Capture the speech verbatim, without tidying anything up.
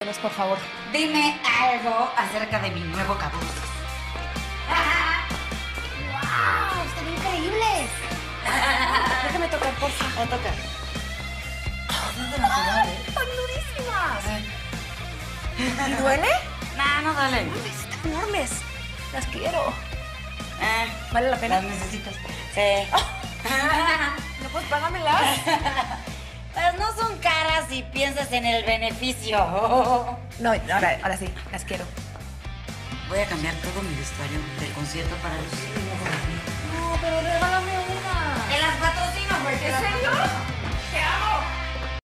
Por favor. Dime algo acerca de mi nuevo cabello. ¡Wow! ¡Están increíbles! Déjame tocar, por favor. A tocar. No te natural, ¿eh? ¡Están durísimas! ¿Y duele? No, no duele. Están enormes. Las quiero. Ah, ¿Vale la pena? ¿las necesitas? Sí. No, pues págamelas. Pues no son caras si piensas en el beneficio. No, ahora, ahora sí, las quiero. Voy a cambiar todo mi vestuario del concierto para lucir mi nuevo cabello. No, pero regálame una. Te las patrocino, porque... ¿En serio?